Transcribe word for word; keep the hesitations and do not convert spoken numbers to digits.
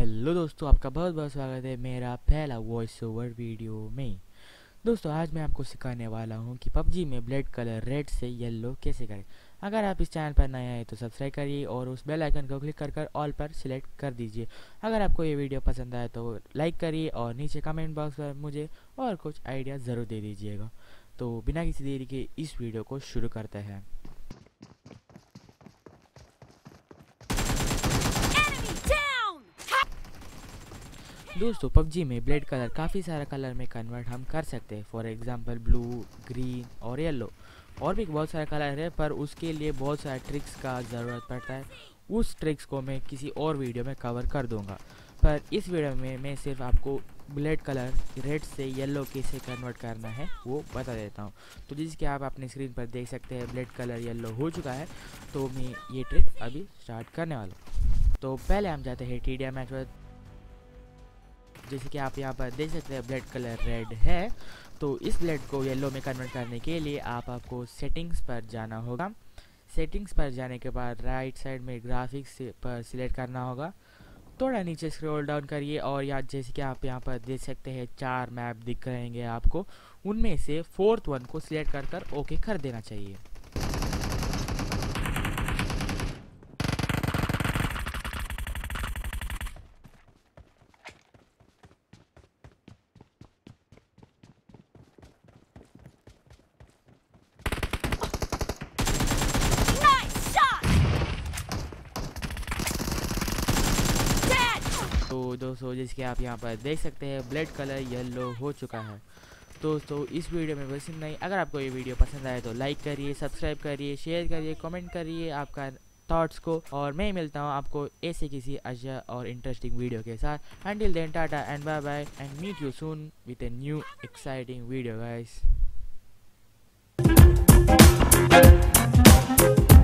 Hello दोस्तों, आपका बहुत बहुत स्वागत है मेरा पहला वॉइस ओवर वीडियो में। दोस्तों आज मैं आपको सिखाने वाला हूं कि पबजी में ब्लेड कलर रेड से येलो कैसे करें। अगर आप इस चैनल पर नए आए तो सब्सक्राइब करिए और उस बेल आइकन को क्लिक कर कर ऑल पर सिलेक्ट कर दीजिए। अगर आपको ये वीडियो पसंद आए तो लाइक करिए और नीचे कमेंट बॉक्स पर मुझे और कुछ आइडिया ज़रूर दे दीजिएगा। तो बिना किसी देरी के इस वीडियो को शुरू करते हैं। दोस्तों पबजी में ब्लेड कलर काफ़ी सारा कलर में कन्वर्ट हम कर सकते हैं। फॉर एग्जांपल ब्लू, ग्रीन और येलो, और भी बहुत सारे कलर है, पर उसके लिए बहुत सारे ट्रिक्स का ज़रूरत पड़ता है। उस ट्रिक्स को मैं किसी और वीडियो में कवर कर दूंगा, पर इस वीडियो में मैं सिर्फ आपको ब्लेड कलर रेड से येलो कैसे कन्वर्ट करना है वो बता देता हूँ। तो जिसके आप अपनी स्क्रीन पर देख सकते हैं ब्लेड कलर येलो हो चुका है, तो मैं ये ट्रिक अभी स्टार्ट करने वाला हूँ। तो पहले हम जाते हैं टी डी एम मैच पर। जैसे कि आप यहाँ पर देख सकते हैं ब्लेड कलर रेड है, तो इस ब्लेड को येलो में कन्वर्ट करने के लिए आप आपको सेटिंग्स पर जाना होगा। सेटिंग्स पर जाने के बाद राइट साइड में ग्राफिक्स पर सिलेक्ट करना होगा। थोड़ा नीचे स्क्रॉल डाउन करिए और यहाँ जैसे कि आप यहाँ पर देख सकते हैं चार मैप दिख रहेंगे आपको, उनमें से फोर्थ वन को सिलेक्ट कर कर ओके कर देना चाहिए। तो दोस्तों जैसे कि आप यहाँ पर देख सकते हैं ब्लेड कलर येलो हो चुका है। दोस्तों इस वीडियो में बस इतना ही। अगर आपको ये वीडियो पसंद आए तो लाइक करिए, सब्सक्राइब करिए, शेयर करिए, कमेंट करिए आपका थॉट्स को, और मैं मिलता हूँ आपको ऐसे किसी अच्छा और इंटरेस्टिंग वीडियो के साथ। Until then tata and bye bye and meet you soon with a new exciting video guys.